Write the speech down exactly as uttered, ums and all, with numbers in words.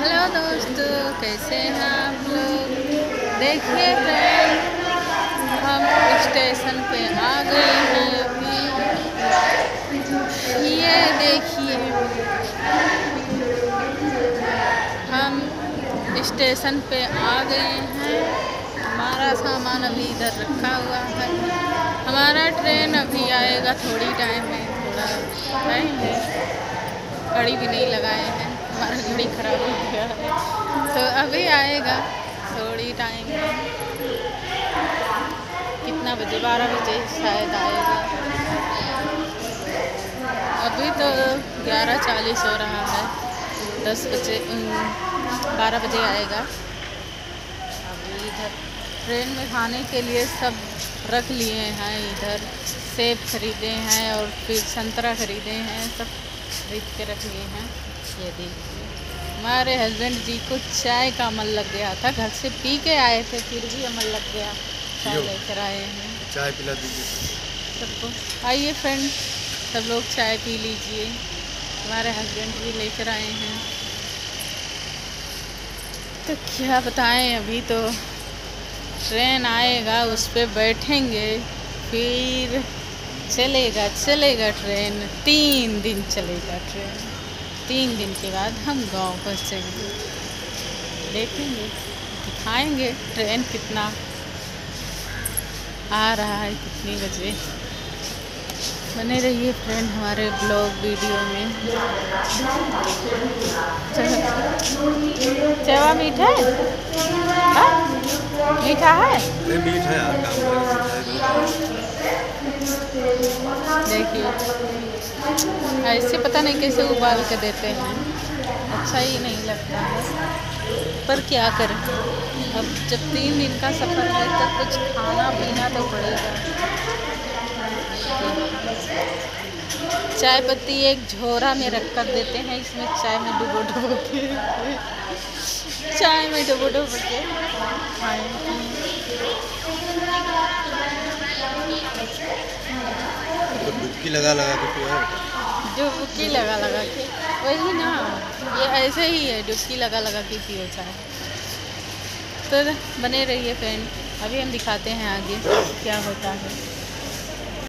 Hello दोस्तों, कैसे हैं आप लोग। देखिए फ्रेंड, हम स्टेशन पे आ गए हैं अभी। ये देखिए, हम स्टेशन पे आ गए हैं। हमारा सामान अभी इधर रखा हुआ है। हमारा ट्रेन अभी आएगा, थोड़ी टाइम में, थोड़ा टाइम है। घड़ी भी नहीं लगाए हैं, हमारा घड़ी खराब हो गया है, तो अभी आएगा थोड़ी टाइम में। कितना बजे? बारह बजे शायद आएगा। अभी तो ग्यारह चालीस हो रहा है। दस बजे बारह बजे आएगा। अभी इधर ट्रेन में खाने के लिए सब रख लिए हैं। इधर सेब खरीदे हैं और फिर संतरा खरीदे हैं, सब खरीद के रख लिए हैं। ये देखिए, हमारे हस्बैंड जी को चाय का अमल लग गया था। घर से पी के आए थे, फिर भी अमल लग गया। चाय लेकर आए हैं। चाय पिला दीजिए सबको। आइए फ्रेंड, सब लोग चाय पी लीजिए। हमारे हस्बैंड भी लेकर आए हैं। तो क्या बताएं, अभी तो ट्रेन आएगा, उस पर बैठेंगे, फिर चलेगा चलेगा ट्रेन। तीन दिन चलेगा ट्रेन। तीन दिन के बाद हम गांव पहुँचेंगे। देखेंगे, दिखाएंगे ट्रेन कितना आ रहा है, कितनी बजे। बने रहिए फ्रेंड हमारे ब्लॉग वीडियो में। सेवा मीठा है? मीठा है? मीठा यार, देखिए, ऐसे पता नहीं कैसे उबाल के देते हैं, अच्छा ही नहीं लगता है, पर क्या करें। अब जब तीन दिन का सफ़र है तो कुछ खाना पीना तो पड़ेगा। चाय पत्ती एक झोरा में रख कर देते हैं, इसमें चाय में डुबो डुबो के चाय में डुबो डुबो के खाएंगे। डुबकी लगा लगा के पियो। डुबकी लगा लगा के, वही ना, ये ऐसे ही है, डुबकी लगा लगा के पियो चाय। तो बने रहिए फ्रेंड, अभी हम दिखाते हैं आगे क्या होता है।